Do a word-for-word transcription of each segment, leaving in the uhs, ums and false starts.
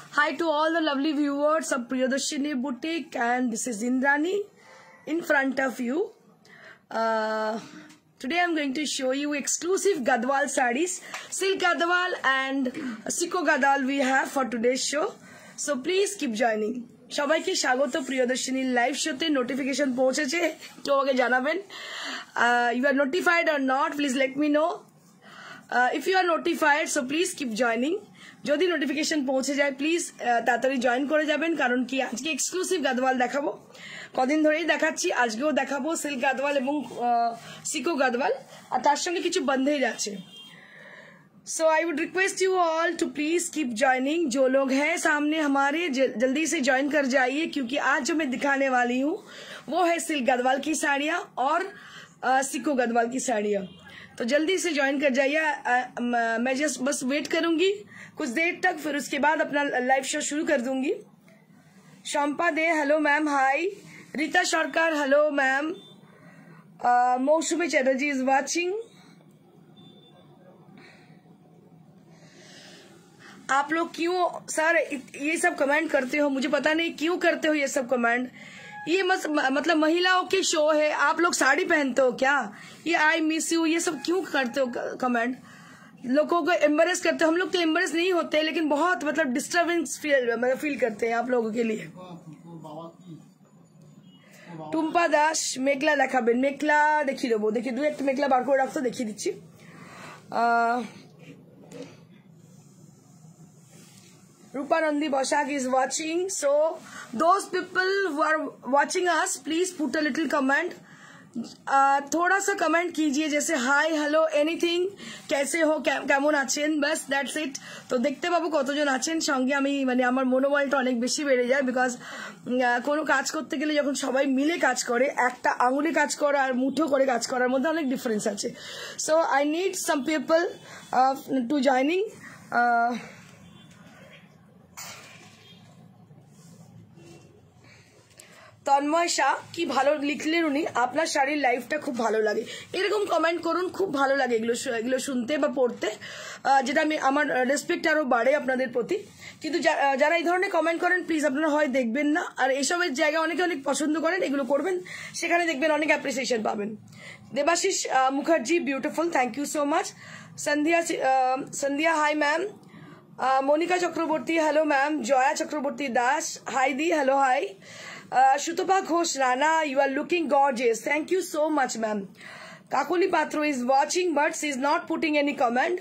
Hi to all the lovely viewers of Priyadarshini Boutique, and this is Indrani in front of you. Uh, today I'm going to show you exclusive Gadwal sarees, silk Gadwal and Siko Gadwal we have for today's show. So please keep joining. সবাইকে স্বাগত Priyadarshini live শোতে। Notification পৌঁছেছে, তো আমাকে জানাবেন। You are notified or not, please let me know. If you are notified so please keep joining. যদি notification পৌঁছে যায় প্লিজ তাড়াতাড়ি জয়েন করে যাবেন, কারণ কি আজকে এক্সক্লুসিভ গাদওয়াল দেখাবো। কদিন ধরেই দেখাচ্ছি, আজকেও দেখাবো সিল্ক গাদওয়াল এবং সিকো গাদওয়াল, আর তার সঙ্গে কিছু বন্ধেজ আছে। So I would request you all to please keep joining. जो लोग हैं सामने हमारे जल्दी से ज्वाइन कर जाइए, क्योंकि आज जो मैं दिखाने वाली हूँ वो है सिल्क गदवाल की साड़ियाँ और सिको गदवाल की साड़ियाँ। तो जल्दी से ज्वाइन कर जाइए। मैं जस्ट बस वेट करूंगी कुछ देर तक, फिर उसके बाद अपना लाइव शो शुरू कर दूंगी। Shampa Dey hello ma'am, hi. Rita Sarkar hello ma'am. मौसमी चैटर्जी इज वाचिंग। आप लोग क्यों सर ये सब कमेंट करते हो, मुझे पता नहीं क्यों करते हो ये सब कमेंट। ये मस, मतलब महिलाओं के शो है, आप लोग साड़ी पहनते हो क्या? ये आई मिस यू ये सब क्यों करते हो कमेंट? लोगों को एम्बरेस करते हो। हम लोग तो एम्बरेस नहीं होते, लेकिन बहुत मतलब डिस्टर्बेंस फील मतलब फील करते हैं आप लोगों के लिए। টুম্পা দাস মেঘলা দেখাবেন। মেঘলা দেখিয়ে দেবো, দেখি দু একটা মেঘলা বার করে রাখতো, দেখিয়ে দিচ্ছি। আহ Rupanandi Boshak is watching. So those people who are watching us, please put a little comment. uh, थोड़ा सा कमेंट कीजिए, जैसे हाय हेलो एनीथिंग, कैसे हो, কেমন আছেন, বাস দ্যাটস ইট। তো দেখতে পাবো কতজন আছেন সঙ্গে। আমি মানে আমার মনোবলটা অনেক বেশি বেড়ে যায়, বিকজ কোনো কাজ করতে গেলে যখন সবাই মিলে কাজ করে, একটা আঙুলে কাজ করা আর মুঠো করে কাজ করার মধ্যে অনেক ডিফারেন্স আছে। So I need some people to joining. Tanmoy Shah কি ভালো লিখলেন উনি, আপনার শাড়ির লাইফটা খুব ভালো লাগে। এরকম কমেন্ট করুন, খুব ভালো লাগে এগুলো এগুলো শুনতে বা পড়তে, যেটা আমি আমার রেসপেক্ট আরো বাড়ে আপনাদের প্রতি। কিন্তু যারা এই ধরনের কমেন্ট করেন প্লিজ আপনারা হয় দেখবেন না, আর এসবের জায়গা অনেকে অনেক পছন্দ করেন, এগুলো করবেন, সেখানে দেখবেন অনেক অ্যাপ্রিসিয়েশন পাবেন। Debashis Mukherjee beautiful, thank you so much. Sandhya Sandhya hi ma'am. Monica Chakraborty hello ma'am. Jaya Chakraborty Das hi দি, hello hi. Uh, Shutapa Ghosh Rana, you are looking gorgeous. Thank you so much, ma'am. Kakuli Patro is watching, but she is not putting any comment.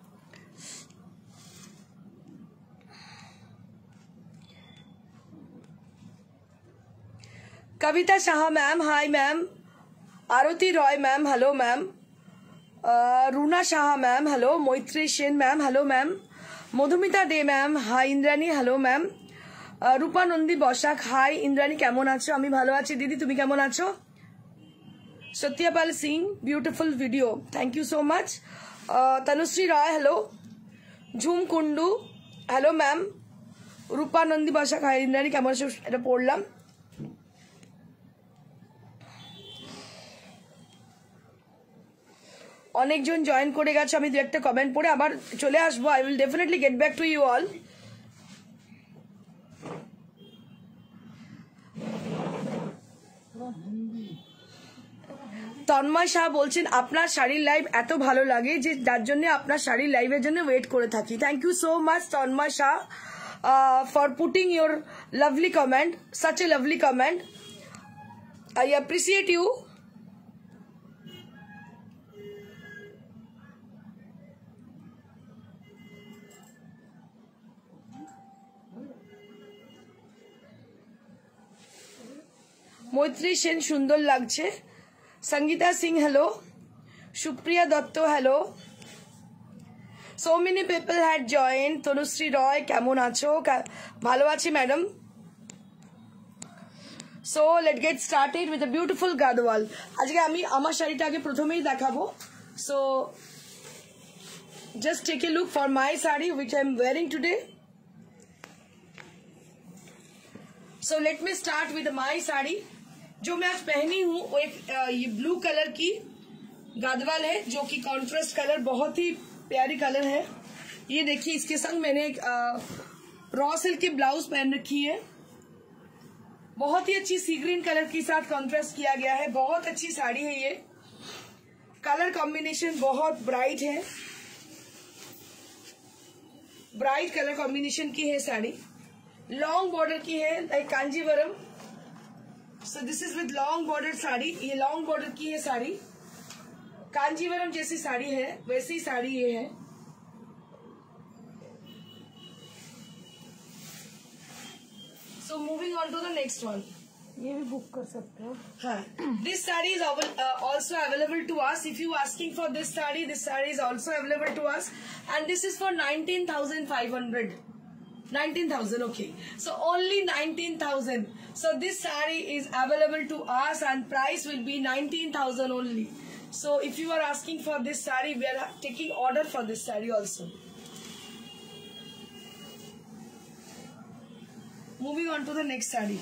Kavita Shah, ma'am. Hi, ma'am. Arati Roy, ma'am. Hello, ma'am. Uh, Runa Shah, ma'am. Hello. Moitri Shen, ma'am. Hello, ma'am. Modhumita De, ma'am. Hi, Indrani. Hello, ma'am. Rupanandi Basak hi. Indrani কেমন আছো? আমি ভালো আছি দিদি, তুমি কেমন আছো? Satyapal Singh beautiful video, thank you so much. Tanushree Roy hello. Jhum Kundu hello ma'am. Rupanandi Basak hi. Indrani কেমন আছো? এটা পড়লাম। অনেকজন জয়েন করে গেছে, আমি দু একটা কমেন্ট পড়ে আবার চলে আসবো। I will definitely get back to you all. Tanmoy Shah বলছেন আপনার শাড়ির লাইভ এত ভালো লাগে যে যার জন্য আপনার শাড়ির লাইভের জন্য ওয়েট করে থাকি। Thank you so much Tanmoy Shah for putting your lovely comment, such a lovely comment. I appreciate you. Maitri Sen সুন্দর লাগছে। Sangeeta Singh hello. Supriya Dutta hello. So many people had join. Tanushree Roy কেমন আছো? ভালো আছি madam. So let get started with a beautiful Gadwal. আজকে আমি আমার শাড়িটা আগে প্রথমেই দেখাবো। So just take a look for my sari which I am wearing today. So let me start with my sari जो मैं आज पहनी हूँ। वो एक ये ब्लू कलर की गादवाल है, जो कि कॉन्ट्रास्ट कलर, बहुत ही प्यारी कलर है। ये देखिए, इसके संग मैंने एक रॉ सिल्क की ब्लाउज पहन रखी है, बहुत ही अच्छी सी ग्रीन कलर के साथ कॉन्ट्रास्ट किया गया है। बहुत अच्छी साड़ी है ये, कलर कॉम्बिनेशन बहुत ब्राइट है, ब्राइट कलर कॉम्बिनेशन की है साड़ी। लॉन्ग बॉर्डर की है like Kanjeevaram. So this is with long border sari, ये लॉन्ग बॉर्डर की है साड़ी, कांजीवरम जैसी साड़ी है वैसी साड़ी ये है। So moving on to the next one, ये भी बुक कर सकते हो। हाँ, this sari is also available to us. If you asking for this sari, this sari is also available to us and this is for nineteen thousand five hundred. nineteen thousand, okay. So only nineteen thousand. So this saree is available to us and price will be nineteen thousand only. So if you are asking for this saree, we are taking order for this saree also. Moving on to the next saree.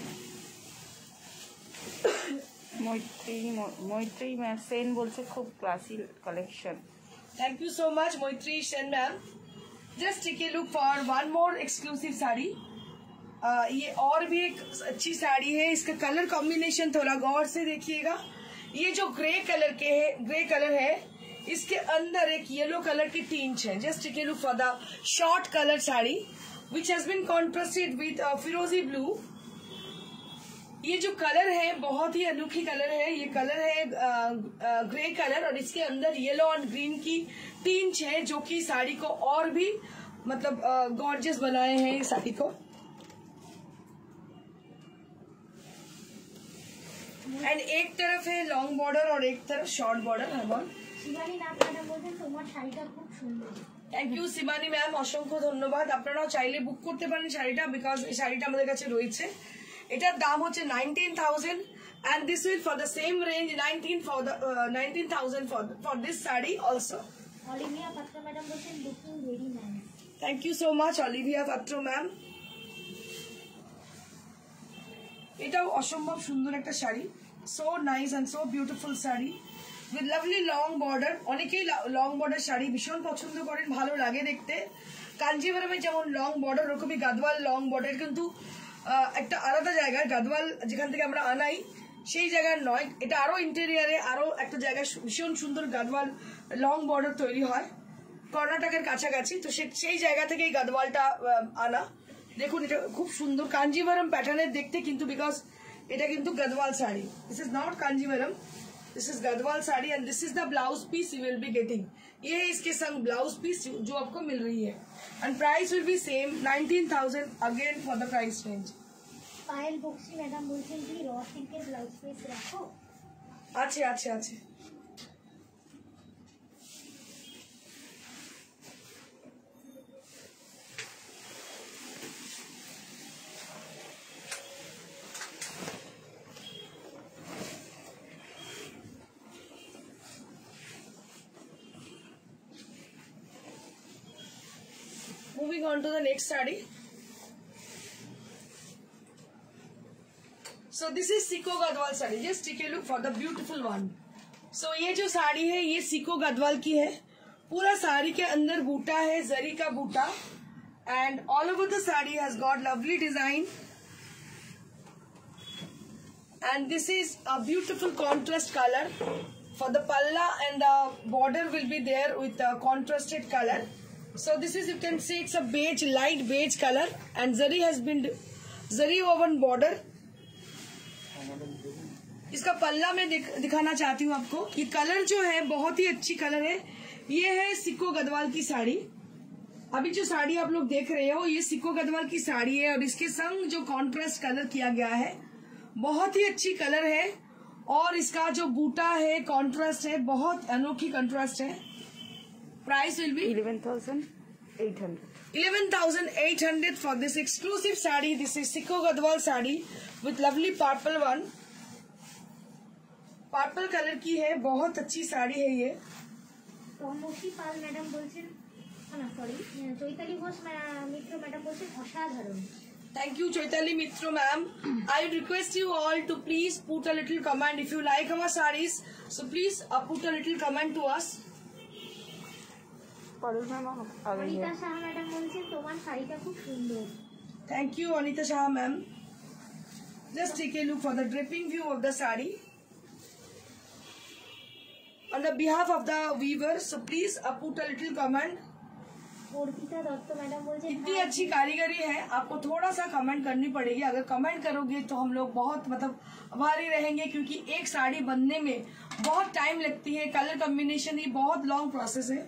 মৈত্রী মৈত্রী সেন বলছে খুব classy collection. Thank you so much, Moitri Sen ma'am. Just take a look for one more exclusive sari. uh, ये और भी एक अच्छी साड़ी है, इसका कलर कॉम्बिनेशन थोड़ा गौर से देखिएगा। ये जो ग्रे कलर के है, ग्रे कलर है, इसके अंदर एक येलो कलर की टिंच है। Just take a look for the short colour sari which has been contrasted with फिरोजी ब्लू। ये जो कलर है बहुत ही अनोखी कलर है, ये कलर है ग्रे कलर और इसके अंदर येलो और ग्रीन की टिंच है जो कि साड़ी को और भी मतलब गॉर्जियस बनाए हैं इस साड़ी को। एंड एक तरफ है लॉन्ग बॉर्डर और एक तरफ short border. Thank you Shivani ma'am, असंख्य धन्यवाद। আপনারাও চাইলে বুক করতে পারেন শাড়িটা, বিকজ এই শাড়িটা আমাদের কাছে রয়েছে। এটার দাম হচ্ছে nineteen thousand and this will for the same range nineteen for the uh, nineteen thousand for the, for this saree also. Olivia Patra madam বলেন looking very nice. Thank you so much Olivia Patra ma'am. এটাও অসম্ভব সুন্দর একটা sari, so nice and so beautiful sari with lovely long border। অনেকেই long border sari ভীষণ পছন্দ করেন, ভালো লাগে দেখতে। কাঞ্জিভারমে যেমন লং বর্ডার, ওরকমই গাদওয়াল লং বর্ডার, কিন্তু একটা আলাদা জায়গায় গাদওয়াল যেখান থেকে আমরা আনাই সেই জায়গার নয়, এটা আরো ইন্টেরিয়ারে আরো একটা জায়গায় ভীষণ সুন্দর গাদওয়াল লং বর্ডার তৈরি হয় কর্ণাটকের কাছাকাছি। তো সেই জায়গা থেকে এই গাদওয়ালটা আনা। দেখুন এটা খুব সুন্দর কাঞ্জিভারম প্যাটার্নের দেখতে, কিন্তু বিকজ এটা কিন্তু Gadwal sari. This is not Kanjeevaram, this is Gadwal sari and this is the blouse piece you will be getting. ये है इसके संग ब्लाउज पीस जो आपको मिल रही है and price will be same nineteen thousand again for the price range. Payal Baxi madam बोलছেন কি র সিল্কের ব্লাউজ পিস রাখো। আছে আছে আছে। Moving on to the next saree. So this is Siko Gadwal saree. Just take a look for the beautiful one. So ये जो साड़ी है ये Siko Gadwal की है। पूरा साड़ी के अंदर बूटा है, जरी का बूटा, and all over the saree has got lovely design. And this is a beautiful contrast color. For the palla and the border will be there with a contrasted color. So this is, you can see it's a beige, light beige color and zari has been zari woven border. इसका पल्ला मैं दिख, दिखाना चाहती हूँ आपको। ये colour जो है बहुत ही अच्छी कलर है। ये है सिको गढ़वाल की साड़ी। अभी जो साड़ी आप लोग देख रहे हो ये सिको गढ़वाल की साड़ी है और इसके संग जो कॉन्ट्रास्ट कलर किया गया है बहुत ही अच्छी कलर है और इसका जो बूटा है कॉन्ट्रास्ट है, बहुत अनोखी कॉन्ट्रास्ट है। Price will be eleven thousand eight hundred. eleven thousand eight hundred for this exclusive saree. This is Siko Gadwal saree with lovely purple one. Purple color की है, बहुत अच्छी साड़ी है ये। তমসী পাল ম্যাডাম বলছেন, না সরি চৈতালি ঘোষ মিত্র ম্যাডাম বলছেন অসাধারণ। Thank you Chaitali Mitro ma'am. I request you all to please put a little comment if you like our sarees. So please uh, put a little comment to us. Parul ma'am আগে Anita Shah madam বলছেন তোমার শাড়িটা খুব সুন্দর। Thank you, Anita Shah ma'am. Just take a look for the dripping view of the sari. On the behalf of the weavers, so please uh, put a little comment. Arpita Dutta madam बोलছেন इतनी अच्छी कारीगरी है, आपको थोड़ा सा कमेंट करनी पड़ेगी. अगर कमेंट करोगे तो हम लोग बहुत मतलब आभारी रहेंगे, क्योंकि एक साड़ी बनने में बहुत टाइम लगती है. कलर कॉम्बिनेशन ही बहुत लॉन्ग प्रोसेस है.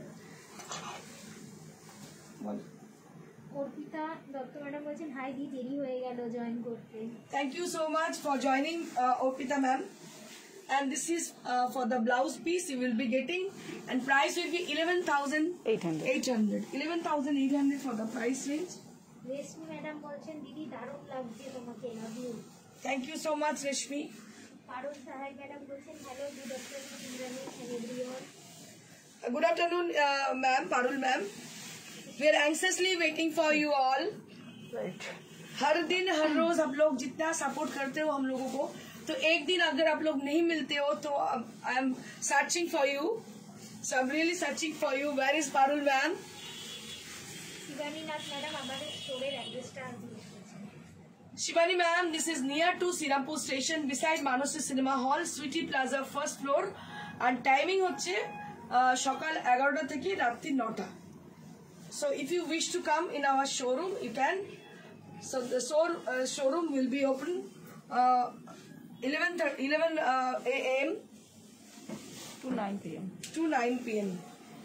अर्पिता दत्त मैडम बोलছেন हाय दी देरी হয়ে গেল জয়েন করতে. Thank you so much for joining, uh, Orpita ma'am. And this is uh, for the blouse piece you will be getting, and price will be eleven thousand eight hundred. eight hundred. eleven thousand eight hundred for the price range. Rashmi madam বলছেন দিদি দারুণ লাগছে তোমাকে, love you. Thank you so much, Rashmi. Parul Sahai madam বলছেন hello good afternoon Indrani and everyone. Uh, good afternoon, uh, ma'am, Parul ma'am. We are anxiously waiting for you all. Right. हर दिन हर रोज आप लोग जितना सपोर्ट करते हो हम लोगों को, तो एक दिन अगर आप लोग नहीं मिलते हो तो I am searching for you. So I am really searching for you. Where is Parul ma'am? Shivani Nath madam আমাদের স্টোরের অ্যাড্রেসটা জিজ্ঞেস করছেন. Shivani ma'am, this is near to Sirampur station beside Manasi Cinema Hall, Sweetie Plaza, first floor. And timing হচ্ছে সকাল এগারোটা থেকে রাত্রি নটা. So if you wish to come in our showroom, you can. So the store, uh, showroom will be open uh, eleven a m To nine p m to nine p m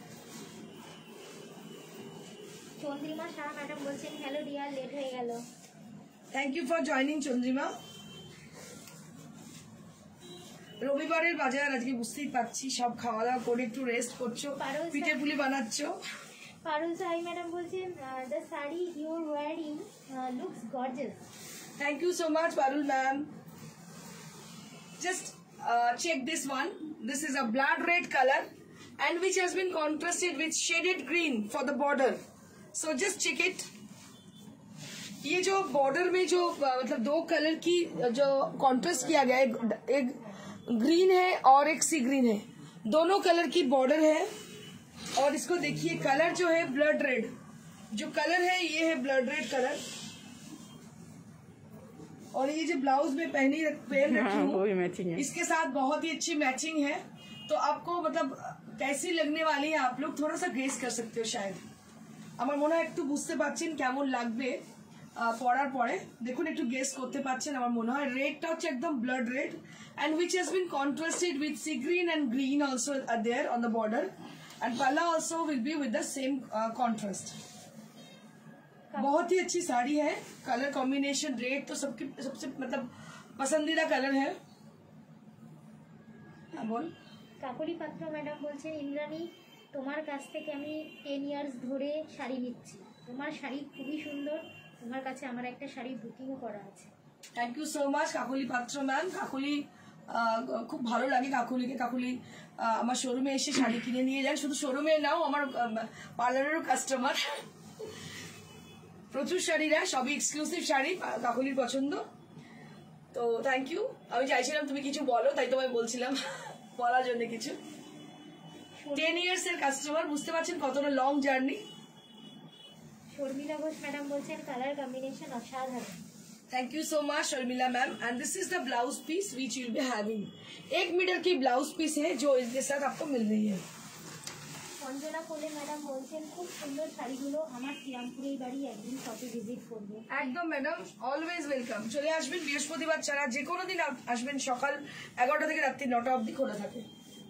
Chandrima Shah madam বলছেন hello dear late হয়ে গেল. Thank you for joining, Chandrima. রবিবারের বাজার আজকে বুঝতেই পারছি, সব খাওয়া দাওয়া করে একটু রেস্ট করছো, পিঠে পুলি বানাচ্ছো. পারুল সাহাই ম্যাডাম বলছেন the sari you are wearing looks gorgeous. Thank you so much, Parul ma'am. Just uh, check this one. This is a blood red color and which has been contrasted with shaded green for the border. So just check it. ये जो border में जो मतलब दो colour की जो contrast किया गया है, एक ग्रीन है और एक सी ग्रीन है, दोनों कलर की बॉर्डर है. और इसको देखिए, कलर जो है ब्लड रेड, जो कलर है ये है ब्लड रेड कलर. और ये जो ब्लाउज में पहनी पहन रखी हूँ, वो भी मैचिंग है. इसके साथ बहुत ही अच्छी मैचिंग है. तो आपको मतलब कैसी लगने वाली है आप लोग थोड़ा सा गेस कर सकते हो शायद. আমার মনে হয় একটু বুঝতে পারছেন কেমন লাগবে পরার পরে. দেখুন একটু গেস করতে পারছেন আমার মনে হয়. রেডটা হচ্ছে একদম blood red and which has been contrasted with sea green and green also are there on the border, and palla also will be with the same uh, contrast. बहुत ही अच्छी साड़ी है. कलर कॉम्बिनेशन रेड तो सबकी सबसे मतलब पसंदीदा colour है. हाँ बोल. কাকলি পাত্র ম্যাডাম বলছেন ইন্দ্রাণী তোমার কাছ থেকে আমি টেন ইয়ার্স ধরে শাড়ি নিচ্ছি, তোমার শাড়ি খুবই সুন্দর, তোমার কাছে আমার একটা শাড়ি বুকিংও করা আছে. Thank you so much Kakali Patra ma'am. কাকলি খুব ভালো লাগে কাকলিকে. কাকলি আমার শোরুমে এসে শাড়ি কিনে নিয়ে যান. শুধু শোরুমে নাও, আমার পার্লারেরও কাস্টমার. প্রচুর শাড়িরা, সবই এক্সক্লুসিভ শাড়ি, কাকলির পছন্দ. তো থ্যাংক ইউ. আমি চাইছিলাম তুমি কিছু বলো, তাই তোমায় বলছিলাম বলার জন্য কিছু. টেন ইয়ার্স এর কাস্টমার, বুঝতে পারছেন কতটা long journey. Sharmila Ghosh madam বলছেন কালার কম্বিনেশন অসাধারণ. Thank you so much Sharmila ma'am. And this is the blouse piece which will be having. एक मीटर की ब्लाउज पीस है जो इसके साथ आपको मिल रही है. অঞ্জনা কোলে ম্যাডাম বলছেন খুব সুন্দর শাড়িগুলো আমার শ্রীরামপুরের বাড়ি, একদিন শপে ভিজিট করবো. একদম ম্যাডাম, অলওয়েজ ওয়েলকাম. চলে আসবেন, বৃহস্পতিবার ছাড়া যে কোনো দিন আসবেন. সকাল এগারোটা থেকে রাত্রি নটা অবধি খোলা থাকে.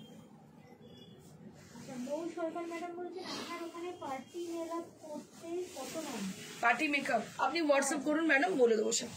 মৌ সরকার ম্যাডাম বলছেন আপনার ওখানে পার্টি মেকআপ করতে কত দাম? পার্টি মেকআপ আপনি হোয়াটসঅ্যাপ করুন ম্যাডাম, বলে দেবো সব.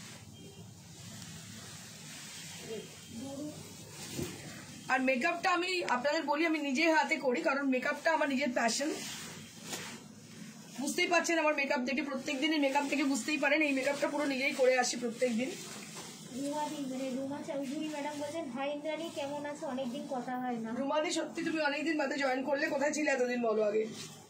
আর মেকআপটা আমি আপনাদের বলি, আমি নিজের হাতে করি, কারণ মেকআপটা আমার নিজের প্যাশন. বুঝতেই পারছেন আমার মেকআপ দেখে, প্রত্যেক দিনের মেকআপ থেকে বুঝতেই পারেন এই মেকআপটা পুরো নিজেই করে আসি প্রত্যেক দিন. রুমাদি মানে রুমা চৌধুরী ম্যাডাম বলছেন হাই ইন্দ্রাণী কেমন আছো, অনেকদিন কথা হয় না. রুমাদি সত্যি তুমি অনেকদিন বাদে জয়েন করলে, কোথায় ছিলে এতদিন বলো আগে.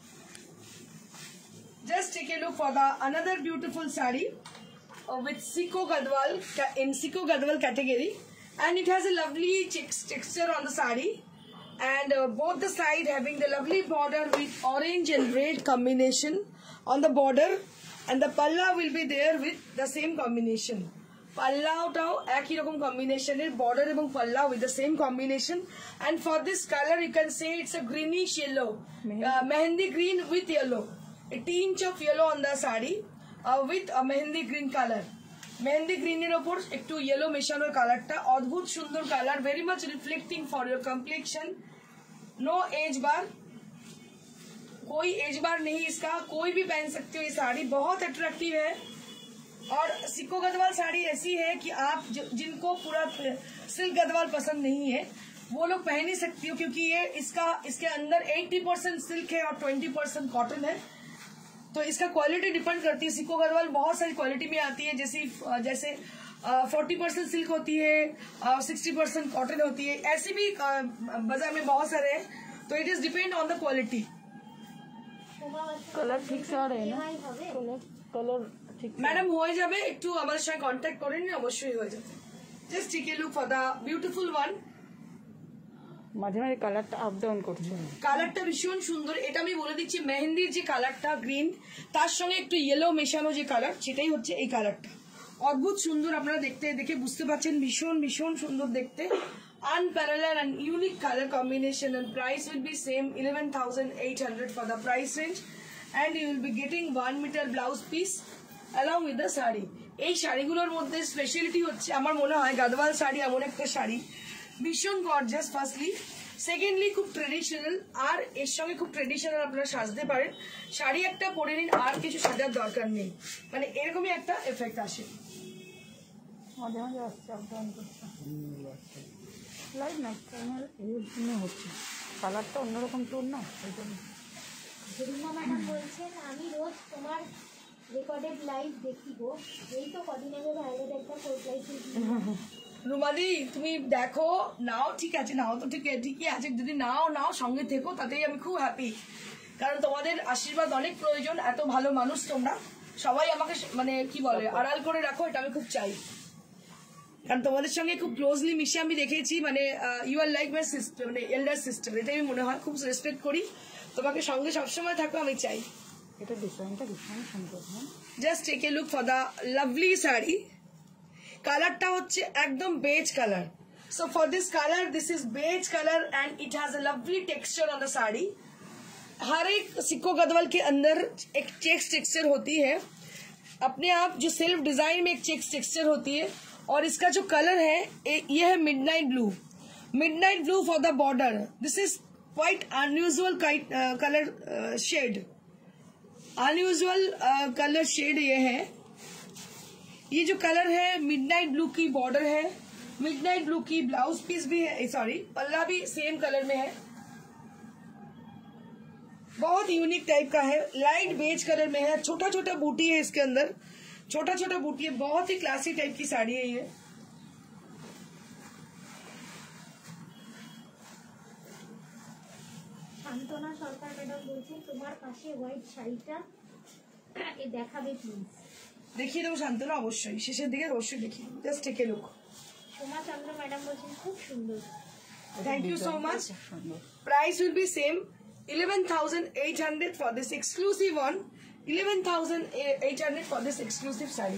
Just take a look for the another beautiful saree uh, with Siko Gadwal in Siko Gadwal category, and it has a lovely texture on the saree, and uh, both the side having the lovely border with orange and red combination on the border, and the palla will be there with the same combination. পাল্লাটাও একই রকম কম্বিনেশনের, border এবং পাল্লা with the same combination. And for this color you can say it's a greenish yellow, uh, mehendi green with yellow, a tinge of yellow on the sari uh, with a mehendi green color. Mehndi গ্রিনের ওপর একটু yellow মেশানোর কালারটা অদ্ভুত সুন্দর colour, very much reflecting for your complexion. No age bar, कोई age bar नहीं इसका, कोई भी पहन सकते हो ये साड़ी, बहुत अट्रैक्टिव है. और सिक्को गदवाल साड़ी ऐसी है कि आप जिनको पूरा सिल्क गदवाल पसंद नहीं है वो लोग पहन ही सकती हो, क्योंकि ये इसका इसके अंदर अस्सी परसेंट सिल्क है और बीस परसेंट कॉटन है. तो इसका क्वालिटी डिपेंड करती है. सिक्को गदवाल बहुत सारी क्वालिटी में आती है, जैसे जैसे फोर्टी परसेंट सिल्क होती है, सिक्सटी परसेंट कॉटन होती है, ऐसी भी बाजार में बहुत सारे हैं. तो it is depend on the quality. Colour ঠিক আছে না? কালার কালার ঠিক ম্যাডাম হয়ে যাবে, একটু আমাদের সঙ্গে কন্ট্যাক্ট করে নিন, অবশ্যই হয়ে যাবে. Just take a look for the beautiful one. মাঝে মাঝে কালারটা আপ ডাউন করছে, কালারটা ভীষণ সুন্দর. এটা আমি বলে দিচ্ছি, মেহেন্দির যে কালারটা গ্রিন তার সঙ্গে একটু ইয়েলো মেশানো যে কালার, সেটাই হচ্ছে এই কালারটা. অদ্ভুত সুন্দর, আপনারা দেখতে দেখে বুঝতে পারছেন, ভীষণ ভীষণ সুন্দর দেখতে. Unparalleled and unique color combination, and price will be same eleven thousand eight hundred for the price range, and you will be getting one meter blouse piece along with the sari. এই শাড়িগুলোর মধ্যে স্পেশালিটি হচ্ছে আমার মনে হয় গাদওয়াল শাড়ি এমন একটা শাড়ি, ভীষণ gorgeous firstly, secondly খুব ট্রেডিশনাল, আর এর সঙ্গে খুব ট্রেডিশনাল আপনারা সাজতে পারেন. শাড়ি একটা পরে নিন, আর কিছু সাজার দরকার নেই, মানে এরকমই একটা এফেক্ট আসে. মাঝে মাঝে আসছে আপ ডাউন করছে, লাইট না ক্যামেরা এই জন্য হচ্ছে, কালারটা অন্যরকম টোন না, এই জন্য. রিমা ম্যাডাম বলছেন আমি রোজ তোমার রেকর্ডেড লাইভ দেখি গো, এই তো কদিন আগে ভায়োলেট একটা ফোর প্লাই রুমাদি তুমি দেখো, নাও, ঠিক আছে, নাও তো ঠিক ঠিকই আছে, যদি নাও নাও সঙ্গে থেকো, তাতেই আমি খুব হ্যাপি, কারণ তোমাদের আশীর্বাদ অনেক প্রয়োজন. এত ভালো মানুষ তোমরা সবাই, আমাকে মানে কি বলে আড়াল করে রাখো, এটা আমি খুব চাই, কারণ তোমাদের সঙ্গে খুব ক্লোজলি মিশে আমি দেখেছি, মানে you are like my sister, মানে এল্ডার সিস্টার, এটাই আমি মনে হয়, খুব রেসপেক্ট করি তোমাকে, সঙ্গে সবসময় থাকো আমি চাই. এটা ডিজাইনটা ভীষণ সুন্দর. Just take a look for the lovely sari. কালারটা হচ্ছে একদম beige colour. So for this colour, this is beige colour and it has a lovely texture on the sari. हर एक सिक्को गदवाल के अंदर एक चेक्स टेक्सचर होती है अपने आप, जो सेल्फ डिजाइन में एक चेक्स टेक्सचर होती है. और इसका जो कलर है ये है midnight blue, midnight blue for the border. This is quite unusual colour shade, unusual colour shade ये है. ये जो कलर है मिडनाइट ब्लू की बॉर्डर है, मिडनाइट ब्लू की ब्लाउज पीस भी है, सॉरी पल्ला भी सेम कलर में है, बहुत यूनिक टाइप का है, लाइट बेज कलर में है, छोटा छोटा बूटी है इसके अंदर, छोटा छोटा बूटी है, बहुत ही क्लासी टाइप की साड़ी है ये. শান্তনা সরকার ম্যাডাম বলছেন তোমার পাশে হোয়াইট শাড়িটা এ দেখাবে প্লিজ. দেখিয়ে দেবো শান্তনা, অবশ্যই শেষের দিকে অবশ্যই দেখিয়ে দেবো. Just take a look. Soma Chandra madam বলছেন খুব সুন্দর. Thank you so much. Price will be same eleven thousand eight hundred for this exclusive one, eleven thousand eight hundred for this exclusive saree.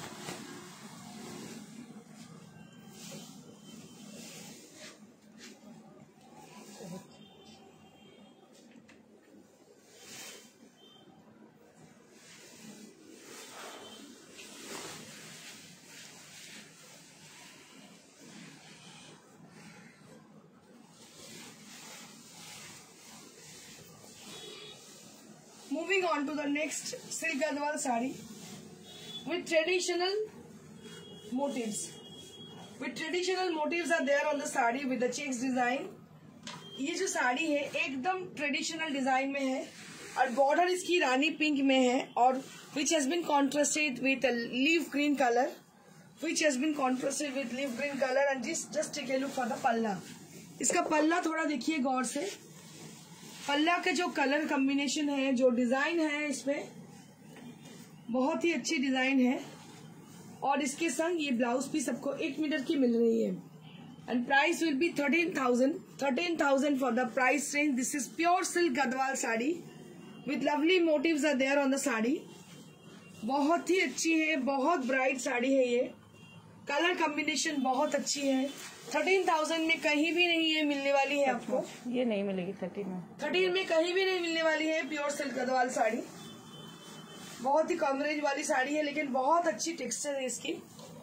Moving on to the next silk gadwal sari with traditional motifs. With traditional motifs are there on the sari with the checks design. ये जो साड़ी है एकदम traditional design में है और border इसकी रानी pink में है और which has been contrasted with a leaf green color, which has been contrasted with leaf green color and just just take a look for the पल्ला. इसका पल्ला थोड़ा देखिए गौर से. पल्ला के जो कलर कॉम्बिनेशन है, जो डिजाइन है, इसमें बहुत ही अच्छी डिजाइन है और इसके संग ये ब्लाउज पीस सबको एक मीटर की मिल रही है. And price will be thirteen thousand thirteen thousand for the price range. This is pure silk Gadwal sari with lovely motifs are there on the sari. बहुत ही अच्छी है, बहुत ब्राइट साड़ी है ये। कलर कॉम्बिनेशन बहुत अच्छी है। थर्टीन थाउजेंड में कहीं भी नहीं ये मिलने वाली है आपको। ये नहीं मिलेगी थर्टीन में। थर्टीन में कहीं भी नहीं मिलने वाली है। प्योर सिल्क गद्वाल साड़ी, बहुत ही कम रेंज वाली साड़ी है, लेकिन बहुत अच्छी टेक्सचर है इसकी।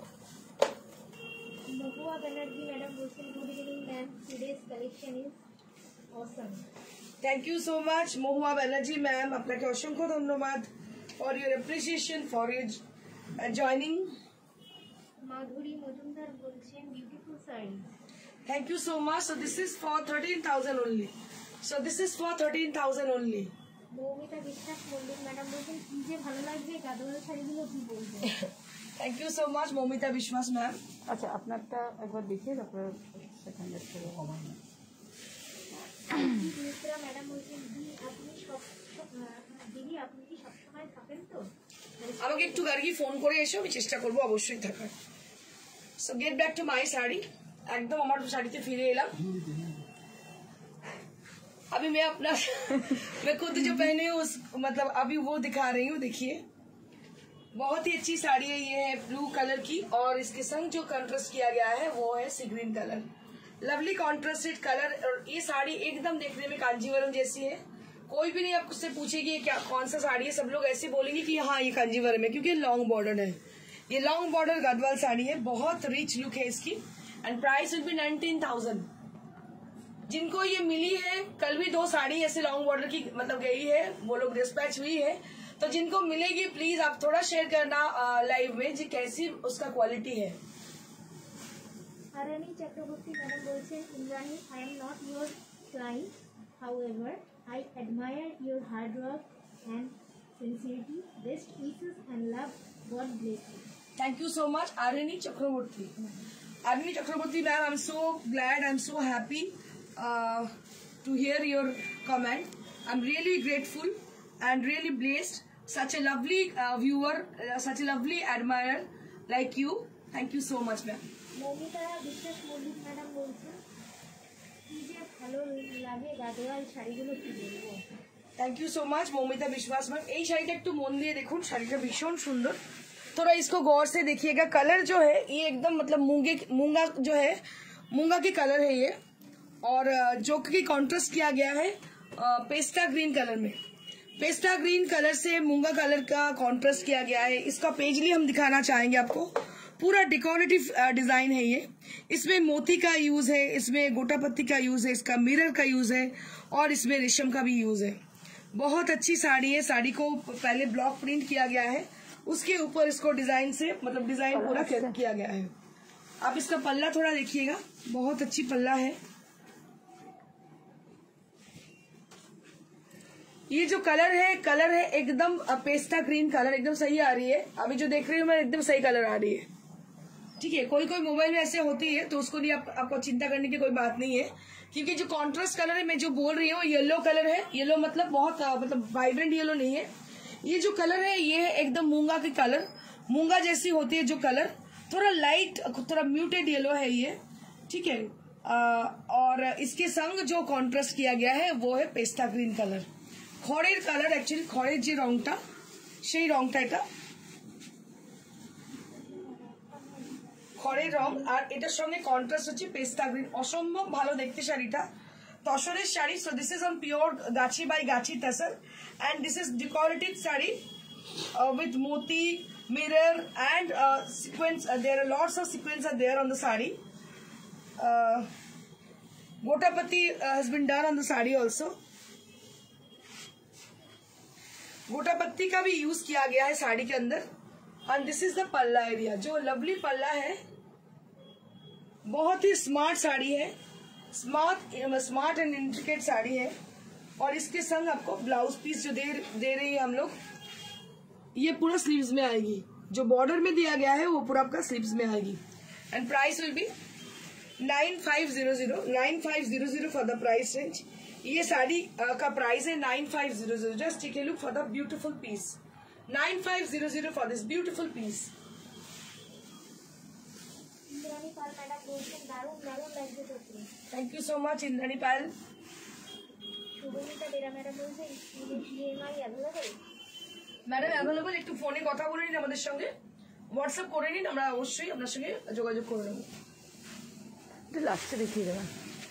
महुआ बनर्जी मैडम बोलছেন good evening ma'am, today's collection is awesome. Thank you so much Mahua Banerjee ma'am, আপনাকে অসংখ্য ধন্যবাদ for your appreciation, for your joining. Madhuri Majumdar বলছেন beautiful sari. Thank you so much. So this is for thirteen thousand only. So this is for thirteen thousand only. Moumita Biswas Mallick madam বলছেন কি যে ভালো লাগছে গাদোয়াল শাড়িগুলো, কি বলবো। Thank you so much Moumita বিশ্বাস ম্যাম। আচ্ছা আপনারটা একবার দেখিয়ে তারপরে সেকেন্ডের থেকে কমান। মিত্রা ম্যাডাম বলছেন দিদি আপনি সব দিদি আপনি কি সবসময় থাকেন তো? আমাকে একটু গাড়ি ফোন করে এসো, আমি চেষ্টা করবো অবশ্যই থাকার। So get back to my sari. एकदम हमारे शाड़ीते फिरे एलाम। अभी मैं अपना मैं खुद जो पहने हूँ उस मतलब अभी वो दिखा रही हूँ। देखिए बहुत ही अच्छी साड़ी है, ये है ब्लू कलर की और इसके संग जो कंट्रास्ट किया गया है वो है sea green colour. Lovely contrasted colour. और ये साड़ी एकदम देखने में कांजीवरम जैसी है। कोई भी नहीं आपसे पूछेगी ये क्या कौन सा साड़ी है, सब लोग ऐसे बोलेंगे कि हाँ ये कांजीवरम है, क्योंकि लॉन्ग बॉर्डर है। ये लॉन्ग बॉर्डर गद्वाल साड़ी है, बहुत रिच लुक है इसकी। And price will be nineteen thousand. जिनको ये मिली है, कल भी दो साड़ी ऐसे लॉन्ग बॉर्डर की मतलब गई है, वो लोग डिस्पैच हुई है। तो जिनको मिलेगी प्लीज आप थोड़ा शेयर करना लाइव में जी कैसी उसका क्वालिटी है। আরানি চক্রবর্তী ম্যাডাম বলছেন Indrani I am not your client, however I admire your hard work and sincerity, best wishes and love, God bless you. Thank you so much Arini Chakraborty. Arini Chakraborty ma'am, I'm so glad, I'm so happy uh, to hear your comment. I'm really grateful and really blessed. Such a lovely uh, viewer, uh, such a lovely admirer like you. Thank you so much ma'am. Moumita Biswas Mallick madam বলছেন কি যে ভালো লাগে গাদোয়াল শাড়িগুলো, কি বলবো। Thank you so much Moumita Biswas ma'am. এই শাড়িটা একটু মন দিয়ে দেখুন, শাড়িটা ভীষণ সুন্দর। थोड़ा इसको गौर से देखिएगा। कलर जो है ये एकदम मतलब मूंगे मूंगा जो है मूंगा की कलर है ये, और जो कि कॉन्ट्रास्ट किया गया है पेस्टा ग्रीन कलर में। पेस्टा ग्रीन कलर से मूंगा कलर का कॉन्ट्रास्ट किया गया है। इसका पेजली हम दिखाना चाहेंगे आपको। पूरा डेकोरेटिव डिजाइन है ये। इसमें मोती का यूज है, इसमें गोटा पत्ती का यूज है, इसका मिरर का यूज है और इसमें रेशम का भी यूज है। बहुत अच्छी साड़ी है। साड़ी को पहले ब्लॉक प्रिंट किया गया है, उसके ऊपर इसको डिजाइन से मतलब डिजाइन पूरा किया गया है। आप इसका पल्ला थोड़ा देखिएगा, बहुत अच्छी पल्ला है। ये जो कलर है कलर है एकदम पेस्टा ग्रीन कलर, एकदम सही आ रही है। अभी जो देख रही हूँ मैं एकदम सही कलर आ रही है। ठीक है, कोई कोई मोबाइल में ऐसे होती है तो उसको नहीं आप, आपको चिंता करने की कोई बात नहीं है, क्योंकि जो कॉन्ट्रास्ट कलर है मैं जो बोल रही हूँ येलो कलर है। येलो मतलब बहुत मतलब वाइब्रेंट येलो नहीं है। ये जो कलर है ये है एकदम मूंगा की कलर, मूंगा जैसी होती है जो कलर, थोड़ा लाइट थोड़ा म्यूटेड येलो है ये। ठीक है, आ, और इसके संग जो कॉन्ट्रास्ट किया गया है वो है पेस्टा ग्रीन कलर। खड़ेर कलर एक्चुअली खड़ेर जो रंगटा সেই রংটা এটা খড়ের রং, আর এটার সঙ্গে কন্ট্রাস্ট হচ্ছে পেস্তা গ্রিন। অসম্ভব ভালো দেখতে শাড়িটা, তসরের শাড়ি। So this is on pure গাছি বাই গাছি tasar, and this is decorative sari with moti mirror and uh, sequence. Uh, there are lots of sequence are there on the sari. Uh, Gotapati uh, has been done on the sari also. गोटापत्ती का भी use किया गया है साड़ी के अंदर। And this is the palla area, जो lovely पल्ला है। बहुत ही स्मार्ट साड़ी है, smart smart and intricate sari है। और इसके संग आपको ब्लाउज पीस जो दे दे रही है हम लोग, ये पूरा स्लीव्स में आएगी। जो बॉर्डर में दिया गया है वो पूरा आपका स्लीव्स में आएगी। And price will be nine five zero zero nine five zero zero for the price range. ये साड़ी का प्राइस है nine five zero zero. Just take a look for the beautiful piece, nine five zero zero for this beautiful piece. Indrani Pal madam बोलছেন দারুণ দারুণ লাগছে সত্যি। Thank you so much Indrani Pal. Shubhamita Bera madam বলছেন EMI available. Madam available, একটু ফোনে কথা বলে নিন আমাদের সঙ্গে, হোয়াটসঅ্যাপ করে নিন, আমরা অবশ্যই আপনার সঙ্গে যোগাযোগ করে নেব। লাস্টে দেখিয়ে দেবেন।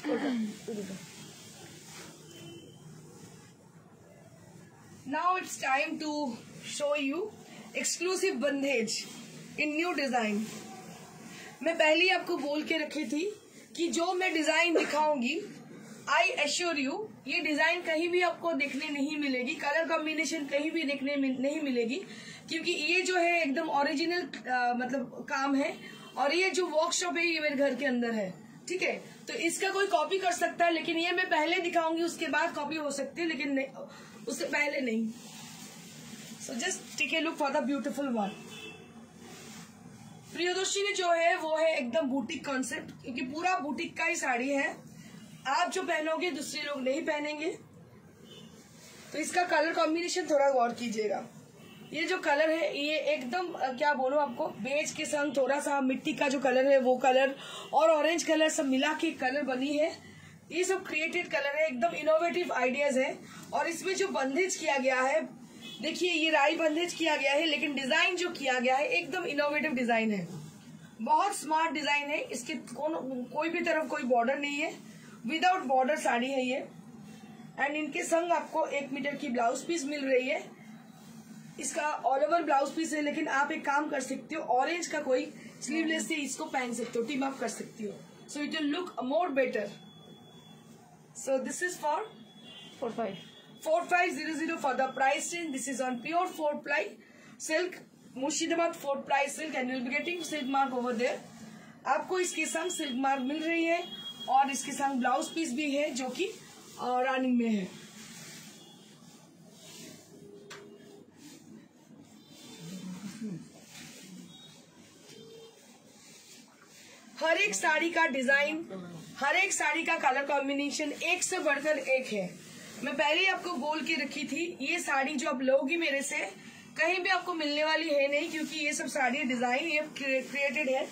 Now it's time to show you exclusive bandhej in new design। मैं पहले ही आपको बोल के रखी थी कि जो मैं डिजाइन दिखाऊंगी, आई एश्योर यू ये डिजाइन कहीं भी आपको देखने नहीं मिलेगी, कलर कॉम्बिनेशन कहीं भी देखने नहीं मिलेगी, क्योंकि ये जो है एकदम ओरिजिनल मतलब काम है, और ये जो वर्कशॉप है ये मेरे घर के अंदर है, ठीक है। तो इसका कोई कॉपी कर सकता है, लेकिन ये मैं पहले दिखाऊंगी, उसके बाद कॉपी हो सकती है, लेकिन उससे पहले नहीं। So just take a look for the beautiful one. Priyadarshini जो है वो है एकदम बुटीक कॉन्सेप्ट, क्योंकि पूरा बुटीक का ही साड़ी है। आप जो पहनोगे दूसरे लोग नहीं पहनेंगे। तो इसका कलर कॉम्बिनेशन थोड़ा गौर कीजिएगा। ये जो कलर है ये एकदम क्या बोलूं आपको, बेज के संग थोड़ा सा मिट्टी का जो कलर है वो कलर और ऑरेंज कलर सब मिला के कलर बनी है। ये सब क्रिएटेड कलर है, एकदम इनोवेटिव आइडियाज है। और इसमें जो बंदेज किया गया है, देखिए ये राई बंदेज किया गया है, लेकिन डिजाइन जो किया गया है एकदम इनोवेटिव डिजाइन है, बहुत स्मार्ट डिजाइन है। इसके कोई भी तरफ कोई बॉर्डर नहीं है, विदाउट बॉर्डर साड़ी है ये। एंड इनके संग आपको एक मीटर की ब्लाउज पीस मिल रही है। इसका ऑल ओवर ब्लाउज पीस है, लेकिन आप एक काम कर सकते हो, ऑरेंज का कोई स्लीवलेस से इसको पहन सकते हो, टीम अप कर सकती हो, so it will look more better. So this is for four five four five zero zero for the price range. This is on pure four ply silk, Murshidabad four ply silk, and you'll be getting silk mark over there. आपको इसके संग silk mark मिल रही है, और इसके संग blouse piece भी है जो कि रानी में है। हर एक साड़ी का डिजाइन, हर एक साड़ी का कलर कॉम्बिनेशन एक से बढ़कर एक है। मैं पहले ही आपको बोल के रखी थी, ये साड़ी जो आप लोगी मेरे से कहीं भी आपको मिलने वाली है नहीं, क्योंकि ये सब साड़ी डिजाइन ये क्रिएटेड है।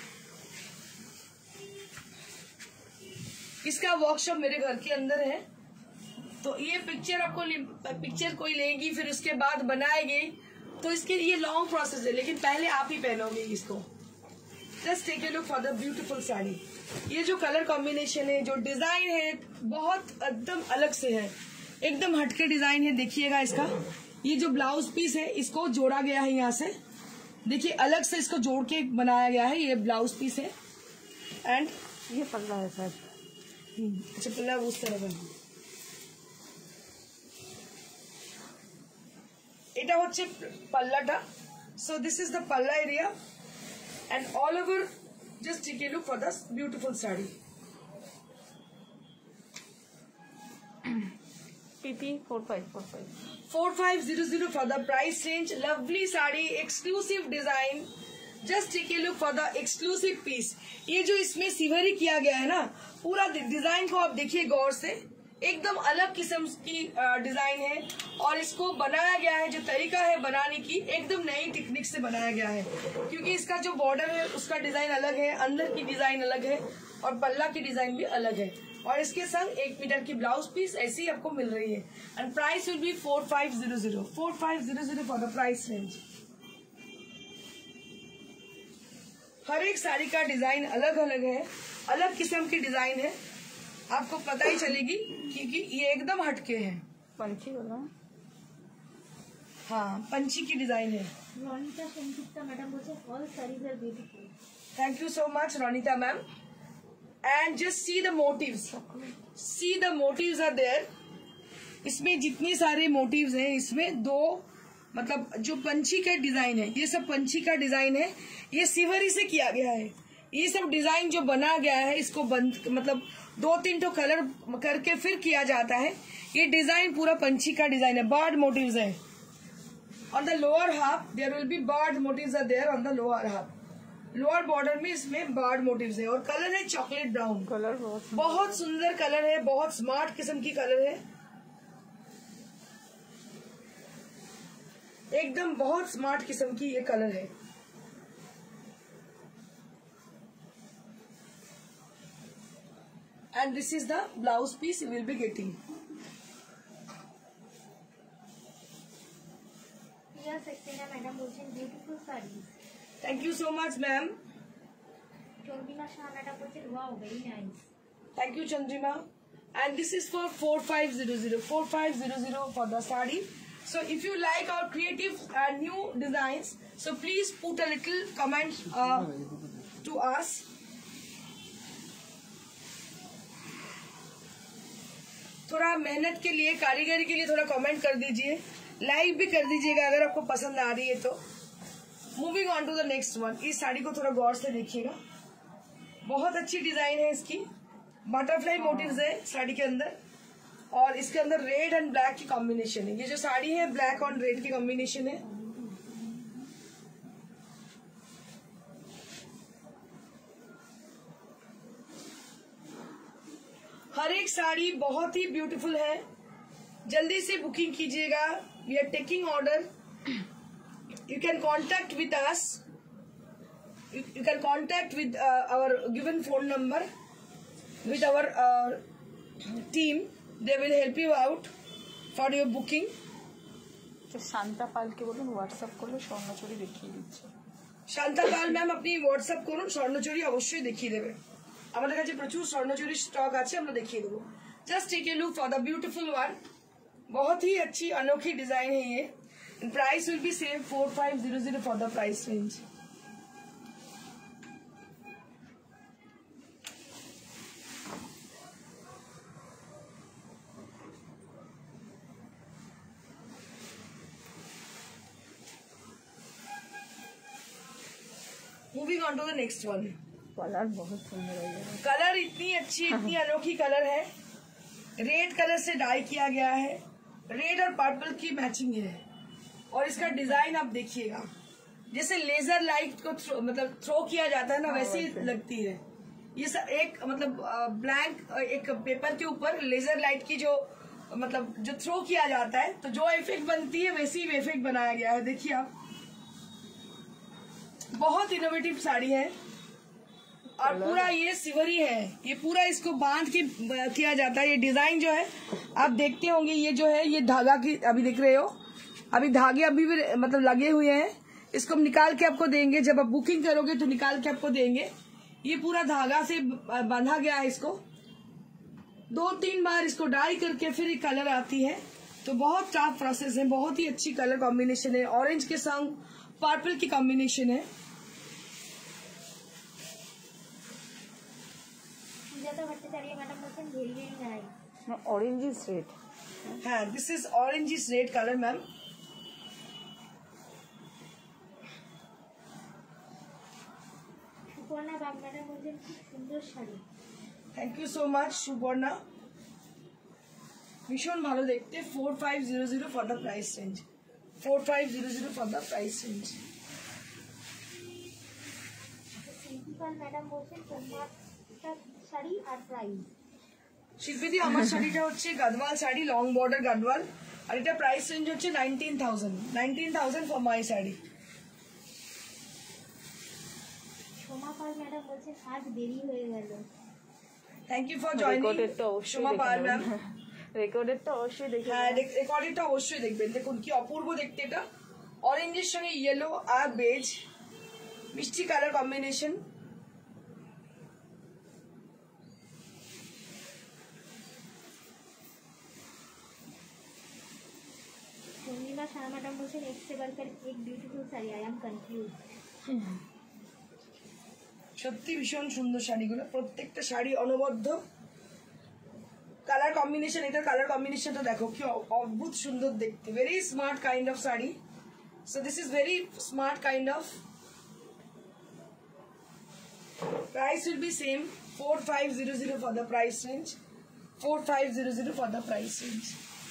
इसका वर्कशॉप मेरे घर के अंदर है। तो ये पिक्चर आपको पिक्चर कोई लेगी फिर उसके बाद बनाएगी, तो इसके लिए लॉन्ग प्रोसेस है, लेकिन पहले आप ही पहनोगे इसको। Just take a look for the beautiful sari. ये जो कलर कॉम्बिनेशन है, जो डिजाइन है, बहुत एकदम अलग से है, एकदम हटके डिजाइन है। देखिएगा इसका ये जो ब्लाउज पीस है इसको जोड़ा गया है, यहाँ से देखिए अलग से इसको जोड़ के बनाया गया है। ये ब्लाउज पीस है एंड ये पल्ला है सर। अच्छा पल्ला उस तरह का, এটা হচ্ছে পাল্লাটা। So this is the palla area, and all over just take a look for this beautiful saree. P P four five four five four five zero zero for the price range. Lovely saree, exclusive design. Just take a look for the exclusive piece. ये जो इसमें सिवरी किया गया है ना, पूरा design को आप देखिए गौर से, एकदम अलग किस्म की डिजाइन है, और इसको बनाया गया है, जो तरीका है बनाने की एकदम नई टेक्निक से बनाया गया है, क्योंकि इसका जो बॉर्डर है उसका डिजाइन अलग है, अंदर की डिजाइन अलग है, और पल्ला की डिजाइन भी अलग है, और इसके संग एक मीटर की ब्लाउज पीस ऐसी आपको मिल रही है। And price will be four five zero zero four five zero zero for the price range. हर एक साड़ी का डिजाइन अलग अलग है, अलग किस्म की डिजाइन है, आपको पता ही चलेगी, क्योंकि ये एकदम हटके हैं। पंछी बोला, हाँ पंछी की डिजाइन है। रोनिता संगीता मैडम बोलते all saris are beautiful. Thank you so much Ronita ma'am. And just see the motifs, see the motifs are there. इसमें जितने सारे मोटिव्स हैं, इसमें दो मतलब जो पंछी का डिजाइन है, ये सब पंछी का डिजाइन है, ये सिवरी से किया गया है। ये सब डिजाइन जो बना गया है, इसको बंद मतलब दो तीन तो कलर करके फिर किया जाता है। ये डिजाइन पूरा पंछी का डिजाइन है, बर्ड मोटिव्स है। On the lower half there will be bird motifs are there on the lower half. Lower border में इसमें बर्ड मोटिव्स है, और कलर है चॉकलेट ब्राउन। कलर बहुत बहुत सुंदर कलर है, बहुत स्मार्ट किस्म की कलर है, एकदम बहुत स्मार्ट किस्म की ये कलर है। And this is the blouse piece you will be getting. Priya Saxena madam বলছেন beautiful sarees. Thank you so much, ma'am. Chandrima Shah madam বলছেন wow very nice. Thank you, Chandrima. And this is for four five zero zero. four five zero zero for the sari. So if you like our creative uh, new designs, so please put a little comment uh, to us. थोड़ा मेहनत के लिए, कारीगरी के लिए थोड़ा comment कर दीजिए, लाइक भी कर दीजिएगा अगर आपको पसंद आ रही है तो. Moving on to the next one. इस साड़ी को थोड़ा गौर से देखिएगा, बहुत अच्छी डिजाइन है इसकी. बटरफ्लाई मोटिव्स है साड़ी के अंदर और इसके अंदर रेड एंड ब्लैक की कॉम्बिनेशन है. ये जो साड़ी है ब्लैक और रेड की कॉम्बिनेशन है. हर एक साड़ी बहुत ही ब्यूटीफुल है. जल्दी से बुकिंग कीजिएगा. We are taking order. You can contact with us. You can contact with our given phone number with our uh, team. They will help you out for your booking. তো শান্তা পালকে বলুন WhatsApp করলে স্বর্ণচুরি দেখিয়ে দিচ্ছে. Shanta Pal ma'am আপনি WhatsApp করুন, স্বর্ণচুরি অবশ্যই দেখিয়ে দেবে. আমাদের কাছে প্রচুর স্বর্ণচুরি স্টক আছে, আমরা দেখিয়ে দেবো. Just take a look for the beautiful one. बहुत ही अच्छी अनोखी डिजाइन है ये. Price will be same four five zero zero for the price range. Moving on to the next one. Colour बहुत सुंदर है. कलर इतनी अच्छी, इतनी अनोखी कलर है. रेड कलर से डाई किया गया है. रेड और पर्पल की मैचिंग है और इसका डिजाइन आप देखिएगा, जैसे लेजर लाइट को थ्रो, मतलब थ्रो किया जाता है ना, वैसे ही लगती है. ये सब एक मतलब ब्लैंक एक पेपर के ऊपर लेजर लाइट की जो मतलब जो थ्रो किया जाता है तो जो इफेक्ट बनती है वैसी ही इफेक्ट बनाया गया है. देखिए आप, बहुत इनोवेटिव साड़ी है और पूरा ये सिवरी है. ये पूरा इसको बांध के किया जाता है. ये डिजाइन जो है आप देखते होंगे, ये जो है ये धागा की अभी देख रहे हो, अभी धागे अभी भी मतलब लगे हुए हैं. इसको हम निकाल के आपको देंगे, जब आप बुकिंग करोगे तो निकाल के आपको देंगे. ये पूरा धागा से बांधा गया है. इसको दो तीन बार इसको डाई करके फिर ये कलर आती है. तो बहुत टफ प्रोसेस है. बहुत ही अच्छी कलर कॉम्बिनेशन है. ऑरेंज के संग पर्पल की कॉम्बिनेशन है. Orange is red. हाँ, this is orange is red colour ma'am. Suparna Bag madam বলছেন খুব সুন্দর sari. Thank you so much Suparna, ভীষণ ভালো দেখতে. Four five zero zero for the price range. Four five zero zero for the price range. Shilpi Pal madam বলছেন তোমার শাড়ি আর প্রাইস. শিল্পীদি আমার শাড়িটা হচ্ছে গাদওয়াল শাড়ি, লং বর্ডার গাদওয়াল, আর এটা প্রাইস রেঞ্জ হচ্ছে nineteen thousand. Nineteen thousand for my sari. Soma Pal madam বলছেন আজ দেরি হয়ে গেল. Thank you for joining Soma Pal ma'am. রেকর্ডেডটা অবশ্যই দেখে. হ্যাঁ, রেকর্ডেডটা অবশ্যই দেখবেন. দেখুন কি অপূর্ব দেখতে এটা. অরেঞ্জের সঙ্গে ইয়েলো আর বেজ মিষ্টি colour combination. Sharmila Shah madam বলছেন এক से बढ़कर एक beautiful sari. I am confuse. সত্যি ভীষণ সুন্দর শাড়িগুলো. প্রত্যেকটা শাড়ি অনবদ্য কালার কম্বিনেশন. এটার কালার কম্বিনেশনটা দেখো কি অদ্ভুত সুন্দর দেখতে. Very smart kind of sari. So this is very smart kind of. Price will be same four five zero zero for the price range. four five zero zero for the price range.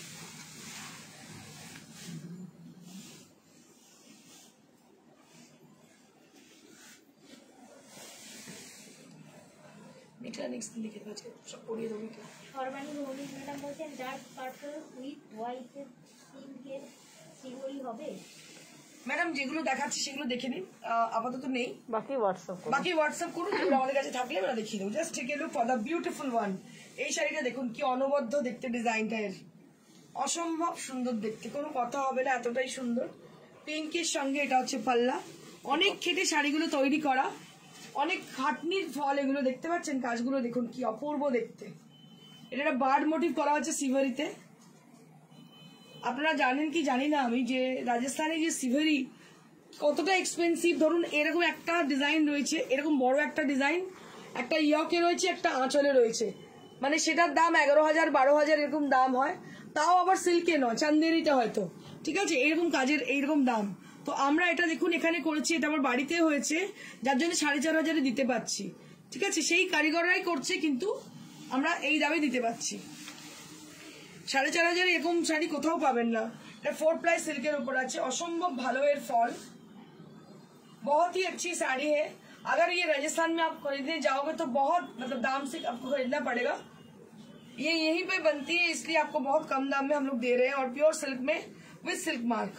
এটা next দিন লিখে দেবো, সব পড়িয়ে দেবো. সর্বাণী মৌলিক madam বলছেন dark purple with white সিল্কের সিগোরি হবে. ম্যাডাম যেগুলো দেখাচ্ছি সেগুলো দেখে নিন, আপাতত নেই. বাকি হোয়াটসঅ্যাপ করুন. বাকি হোয়াটসঅ্যাপ করুন, আমাদের কাছে থাকলে আমরা দেখিয়ে দেবো. Just take a look for the beautiful one. এই শাড়িটা দেখুন কি অনবদ্য দেখতে. ডিজাইনটা এর অসম্ভব সুন্দর দেখতে, কোনো কথা হবে না, এতটাই সুন্দর. পিঙ্কের সঙ্গে এটা হচ্ছে পাল্লা। অনেক খেটে শাড়িগুলো তৈরি করা, অনেক খাটনির ফল এগুলো। দেখতে পাচ্ছেন কাজগুলো দেখুন কি অপূর্ব দেখতে। এটা একটা বার্ড মোটিভ করা হচ্ছে সিভারিতে। আপনারা জানেন কি জানি না আমি, যে রাজস্থানে যে সিভারি কতটা এক্সপেন্সিভ। ধরুন এরকম একটা ডিজাইন রয়েছে, এরকম বড় একটা ডিজাইন, একটা ইয়কে রয়েছে, একটা আঁচলে রয়েছে, মানে সেটার দাম এগারো হাজার বারো হাজার এরকম দাম হয়। তাও আবার সিল্কে নয়, চান্দেরিতে হয়তো, ঠিক আছে, এরকম কাজের এইরকম দাম। তো আমরা এটা দেখুন এখানে করেছি, এটা আমার বাড়িতে হয়েছে, যার জন্য সাড়ে চার হাজারে দিতে পারছি, ঠিক আছে। সেই কারিগররাই করছে, কিন্তু আমরা এই দামে দিতে পারছি। সাড়ে চার হাজার এরকম শাড়ি কোথাও পাবেন না। এটা फोर प्लाई सिल्कर ऊपर আছে, असंभव ভালো এর ফল। बहुत ही अच्छी साड़ी है। अगर ये राजस्थान में आप खरीदने जाओगे तो बहुत मतलब दाम से आपको खरीदना पड़ेगा। ये यहीं पे बनती है, इसलिए आपको बहुत कम दाम में हम लोग दे रहे हैं, और प्योर सिल्क में with silk mark.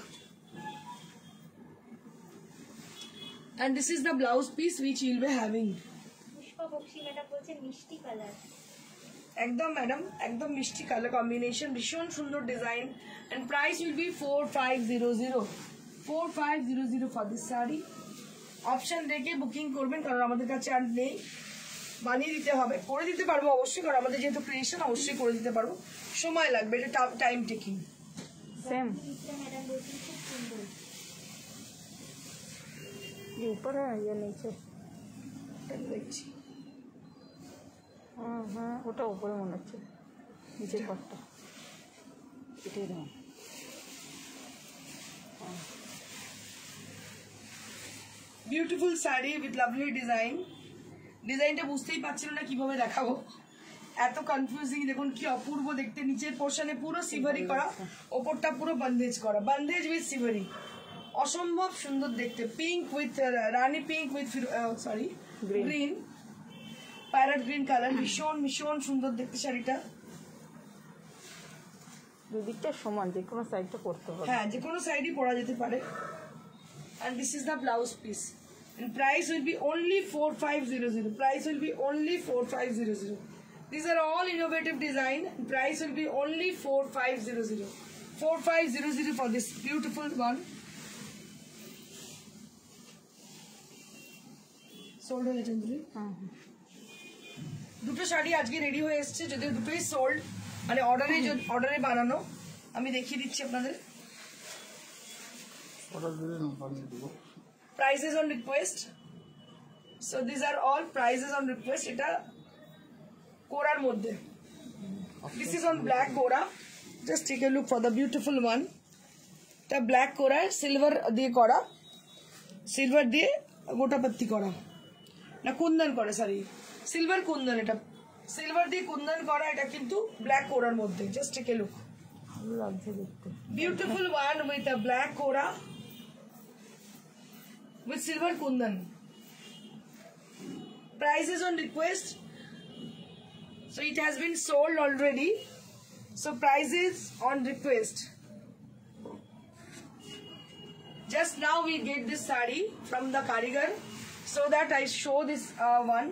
And this is the blouse piece which will be having. Pushpa Baksi madam बोलছে মিষ্টি কালার। एकदम मैडम एकदम मिष्टी कलर कॉम्बिनेशन, भीषण सुंदर design. And price will be four five zero zero four five zero zero for this sari. Option রেখে booking করবেন, কারণ আমাদের কাছে আর নেই, বানিয়ে দিতে হবে। করে দিতে পারবো অবশ্যই, কারণ আমাদের যেহেতু ক্রিয়েশন অবশ্যই করে দিতে পারবো, সময় লাগবে, এটা টাইম টেকিং। सेम मैडम बोलছেন খুব সুন্দর। ये ऊपर है या नीचे? দেখছি हाँ हाँ ওটা উপরে মনে হচ্ছে, নিচের পাটটা এটাই দাও। Beautiful sari with lovely design. ডিজাইনটা বুঝতেই পারছিল না কিভাবে দেখাবো, এত কনফিউজিং। দেখুন কি অপূর্ব দেখতে। নিচের পোর্শনে পুরো সিভারি করা, ওপরটা পুরো বন্দেজ করা, বন্দেজ উইথ সিভারি, অসম্ভব সুন্দর দেখতে। Pink with rani pink with sorry green, parrot green colour, ভীষণ ভীষণ সুন্দর দেখতে শাড়িটা। দুদিকটা সমান, যে কোনো সাইডটা করতে হবে। হ্যাঁ, যে কোনো সাইডই পরা যেতে পারে। And this is the blouse piece. And price will be only four five zero zero. Price will be only four five zero zero. These are all innovative design. And price will be only four five zero zero. four five zero zero for this beautiful one. Sold হয়ে গেছে দুটো। হ্যাঁ দুটো শাড়ি আজকে ready হয়ে এসেছে, যদিও দুটোই সোল্ড, মানে অর্ডারে অর্ডারে বানানো। আমি দেখিয়ে দিচ্ছি আপনাদের। Prices on request. So these are all prices on request. এটা কোরার মধ্যে। This is on black kora. Just take a look for the beautiful one. এটা black kora, silver দিয়ে করা, silver দিয়ে গোটা পাত্তি করা, না কুন্দন করা, সরি সিলভার কুন্দন। এটা সিলভার দিয়ে কুন্দন করা, এটা কিন্তু ব্ল্যাক কোরার মধ্যে। জাস্ট টেক এ লুক, ভালো লাগছে দেখতে। Beautiful one with a black kora with silver kundan. Prices on request. So it has been sold already. So prices on request. Just now we get this sari from the karigar, so that I show this uh, one.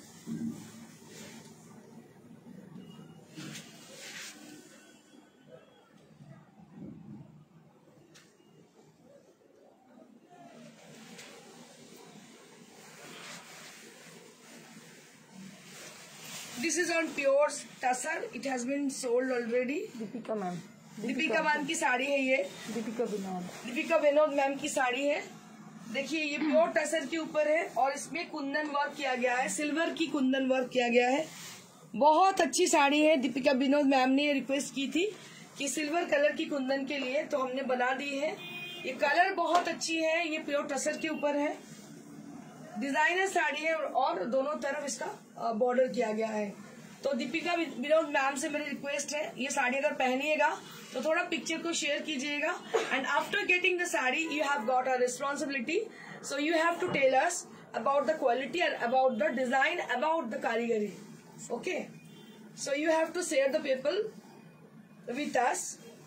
This is on pure tussar. It has been sold already. Deepika ma'am, Deepika ma'am की साड़ी है ये। Deepika Vinod, Deepika Vinod ma'am की साड़ी है। देखिए ये pure tussar के ऊपर है, और इसमें कुंदन वर्क किया गया है, सिल्वर की कुंदन वर्क किया गया है। बहुत अच्छी साड़ी है। दीपिका विनोद मैम ने रिक्वेस्ट की थी कि सिल्वर कलर की कुंदन के लिए, तो हमने बना दी है। ये कलर बहुत अच्छी है, ये प्योर टसर के ऊपर है, डिजाइनर साड़ी है, और दोनों तरफ इसका बॉर्डर किया गया है। तो दीपिका विनोद मैम से मेरी रिक्वेस्ट है, ये साड़ी अगर पहनिएगा तो थोड़ा पिक्चर को शेयर कीजिएगा। And after getting the sari you have got a responsibility, so you have to tell us about the quality and about the design, about the karigari. Okay, so you have to share the people with us.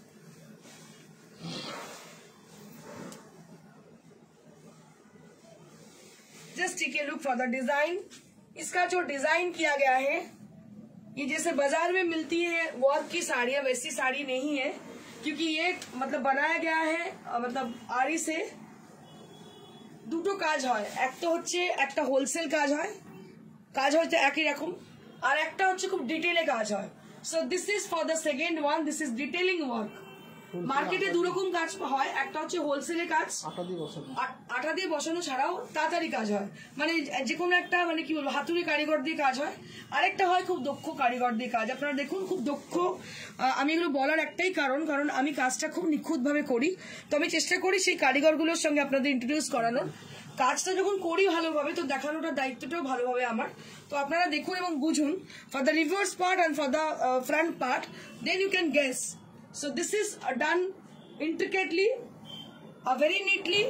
Just take a look for the design. इसका जो design किया गया है, ये जैसे बाजार में मिलती है वर्क की साड़ियां, वैसी साड़ी नहीं है। क्योंकि ये मतलब बनाया गया है আহ, मतलब আড়ি से দুটো কাজ হয়, এক তো হচ্ছে একটা হোলসেল কাজ হয়, কাজ হচ্ছে একই রকম, আর একটা হচ্ছে খুব ডিটেলে কাজ হয়। So this is for the second one, this is detailing work. মার্কেটে দু রকম কাজ হয়, একটা হচ্ছে হোলসেলে কাজ, আ- আটা দিয়ে বসানো ছাড়াও তাড়াতাড়ি কাজ হয়, মানে যে কোনো একটা মানে কি বলবো হাতুড়ি কারিগর দিয়ে কাজ হয়, আরেকটা হয় খুব দক্ষ কারিগর দিয়ে কাজ। আপনারা দেখুন খুব দক্ষ, আহ, আমি এগুলো বলার একটাই কারণ, কারণ আমি কাজটা খুব নিখুঁত ভাবে করি, তো আমি চেষ্টা করি সেই কারিগরগুলোর সঙ্গে আপনাদের ইন্ট্রোডিউস করানোর। কাজটা যখন করি ভালোভাবে তো দেখানোটার দায়িত্বটাও ভালোভাবে আমার, তো আপনারা দেখুন এবং বুঝুন। For the reverse part and for the front part, then you can guess. So this is uh, done intricately, uh, very neatly.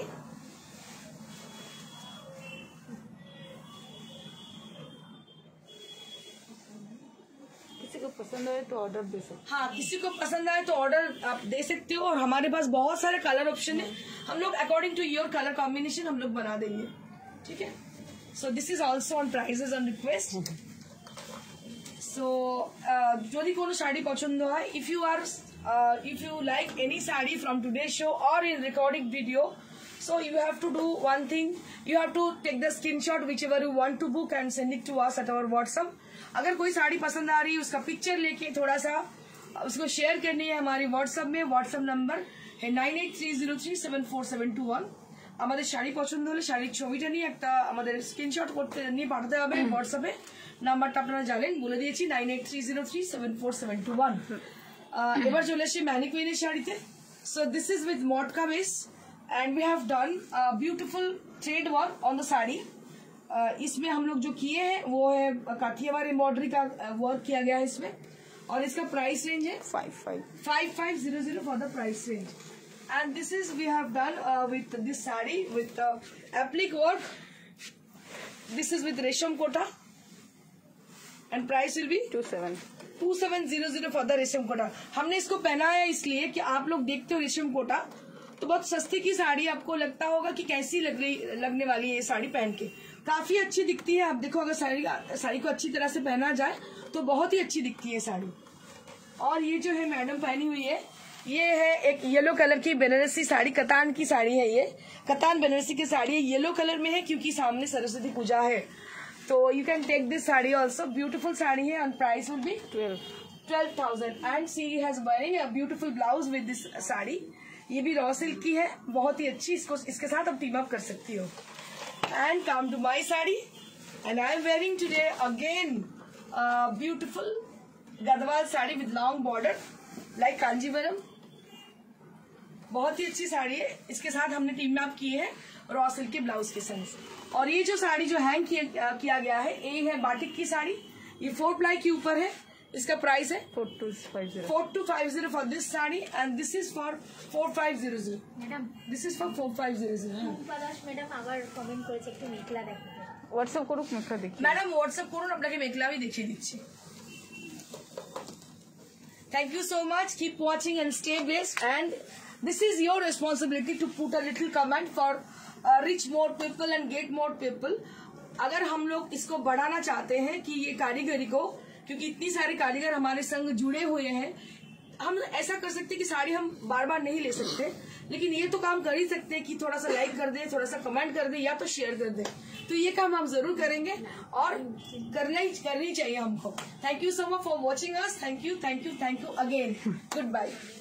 किसी को पसंद आए तो ऑर्डर दे सकते हाँ, किसी को पसंद आए तो ऑर्डर आप दे सकते हो, और हमारे पास बहुत सारे कलर ऑप्शन है, हम लोग according to your colour combination हम लोग बना देंगे, ठीक है। So this is also on prices on request. So যদি কোনো শাড়ি পছন্দ হয়, if you are if you like any sari from today show or in recording video, so you have to do one thing, you have to take the screenshot whichever you want to book and send it to us at our WhatsApp। अगर कोई साड़ी पसंद आ रही है उसका picture लेके थोड़ा सा उसको शेयर करनी है हमारी व्हाट्सएप में। व्हाट्सएप नंबर है nine eight three zero three seven four seven two one. আমাদের শাড়ি পছন্দ হলে শাড়ির ছবিটা নিয়ে একটা আমাদের স্ক্রিনশট করতে নিয়ে পাঠাতে হবে হোয়াটসঅ্যাপে। নাম্বারটা আপনারা জানেন, বলে দিয়েছি nine eight three zero three seven four seven two one. এবার চলে আসি ম্যানিকুইনের শাড়িতে। So this is with matka base and we have done beautiful thread work on the sari. uh, इसमें हम लोग जो किए हैं वो है काठियावाड़ एम्ब्रॉयडरी का वर्क किया गया है इसमें, और इसका प्राइस रेंज है five five five five zero zero for the price range. And this is we have done with this sari with applique work. This is with resham Kota and price will be two seven two seven zero zero for the resham Kota. हमने इसको पहनाया इसलिए कि आप लोग देखते हो रेशम कोटा तो बहुत सस्ती की साड़ी, आपको लगता होगा कि कैसी लग रही लगने वाली है ये साड़ी पहन के, काफी अच्छी दिखती है। आप देखो अगर साड़ी साड़ी को अच्छी तरह से पहना जाए तो बहुत ही अच्छी दिखती है साड़ी। और ये जो है मैडम पहनी हुई है, ये है एक येलो कलर की बनारसी साड़ी, कतान की साड़ी है, ये कतान बनारसी की साड़ी है, येलो कलर में है क्योंकि सामने सरस्वती पूजा है। तो you can take this sari also, beautiful sari है and price will be twelve twelve thousand. And she has wearing a beautiful blouse with this sari. ये भी रॉ सिल्क की है, बहुत ही अच्छी, इसको इसके साथ आप टीम अप कर सकती हो। And come to my sari and I am wearing today again beautiful Gadwal sari with long border like Kanjeevaram. बहुत ही अच्छी साड़ी है, इसके साथ हमने टीम अप की है रॉ सिल्क के ब्लाउज के संग। और ये जो साड़ी जो हैंग किया, किया गया है ये है बाटिक की साड़ी, ये फोर प्लाई के ऊपर है, इसका प्राइस है four two five zero four two five zero for this sari and this is for four five zero zero. Madam this is for four five zero zero. Palash madam আবার comment করেছে একটু মেখলা দেখাতে। WhatsApp করুক মেখলা দেখি। ম্যাডাম হোয়াটসঅ্যাপ করুন, আপনাকে মেঘলা আমি দেখিয়ে দিচ্ছি। Thank you so much, keep watching and stay blessed and this is your responsibility to put a little comment for uh, reach more people and get more people। अगर हम लोग इसको बढ़ाना चाहते हैं कि ये कारीगरी को, क्योंकि इतनी सारे कारीगर हमारे संग जुड़े हुए हैं, हम ऐसा कर सकते हैं कि साड़ी हम बार बार नहीं ले सकते, लेकिन ये तो काम कर ही सकते हैं कि थोड़ा सा लाइक कर दे, थोड़ा सा कमेंट कर दे या तो शेयर कर दे। तो ये काम हम जरूर करेंगे और करना ही करनी चाहिए हमको। Thank you so much for watching us. Thank you thank you thank you again. Good bye.